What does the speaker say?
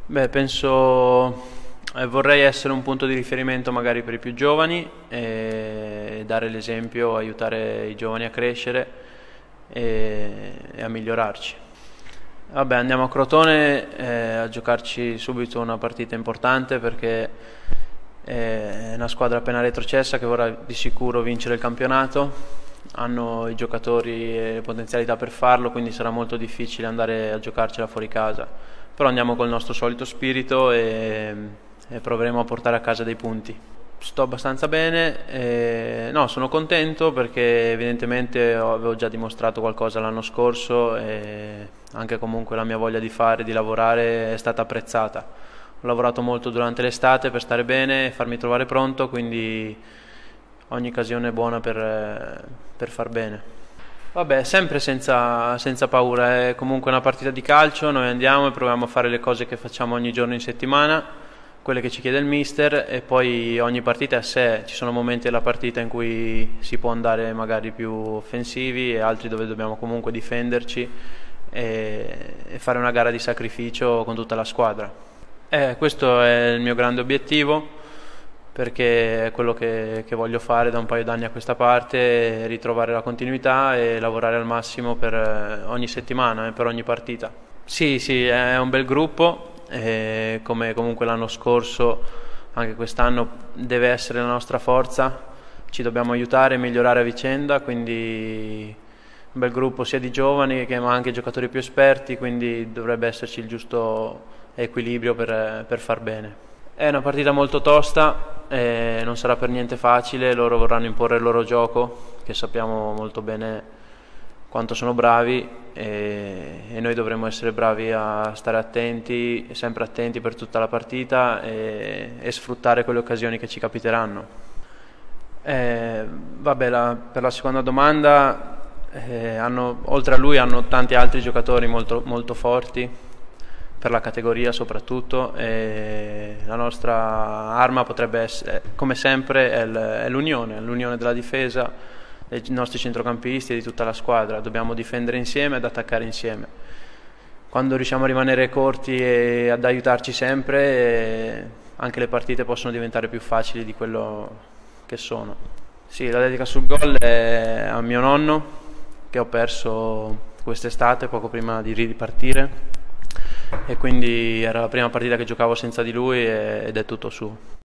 Beh, penso vorrei essere un punto di riferimento magari per i più giovani e dare l'esempio, aiutare i giovani a crescere e a migliorarci. Vabbè, andiamo a Crotone a giocarci subito una partita importante perché è una squadra appena retrocessa che vorrà di sicuro vincere il campionato. Hanno i giocatori e le potenzialità per farlo, quindi sarà molto difficile andare a giocarcela fuori casa. Però andiamo col nostro solito spirito e proveremo a portare a casa dei punti. Sto abbastanza bene, no, sono contento perché evidentemente avevo già dimostrato qualcosa l'anno scorso e anche comunque la mia voglia di fare, di lavorare è stata apprezzata. Ho lavorato molto durante l'estate per stare bene e farmi trovare pronto, quindi ogni occasione è buona per far bene. Vabbè, sempre senza paura, è comunque una partita di calcio, noi andiamo e proviamo a fare le cose che facciamo ogni giorno in settimana, quelle che ci chiede il mister, e poi ogni partita è a sé. Ci sono momenti della partita in cui si può andare magari più offensivi e altri dove dobbiamo comunque difenderci e fare una gara di sacrificio con tutta la squadra. Questo è il mio grande obiettivo, perché è quello che voglio fare da un paio d'anni a questa parte, ritrovare la continuità e lavorare al massimo per ogni settimana e per ogni partita. Sì, sì, è un bel gruppo, e come comunque l'anno scorso, anche quest'anno deve essere la nostra forza, ci dobbiamo aiutare e migliorare a vicenda, quindi un bel gruppo sia di giovani ma anche giocatori più esperti, quindi dovrebbe esserci il giusto equilibrio per far bene. È una partita molto tosta, non sarà per niente facile, loro vorranno imporre il loro gioco, che sappiamo molto bene quanto sono bravi, e noi dovremo essere bravi a stare attenti, sempre attenti per tutta la partita e sfruttare quelle occasioni che ci capiteranno. Vabbè, per la seconda domanda, oltre a lui hanno tanti altri giocatori molto, molto forti, per la categoria soprattutto, e la nostra arma potrebbe essere, come sempre, è l'unione della difesa, dei nostri centrocampisti e di tutta la squadra. Dobbiamo difendere insieme ed attaccare insieme. Quando riusciamo a rimanere corti e ad aiutarci sempre, anche le partite possono diventare più facili di quello che sono. Sì, la dedica sul gol è a mio nonno, che ho perso quest'estate poco prima di ripartire, e quindi era la prima partita che giocavo senza di lui ed è tutto suo.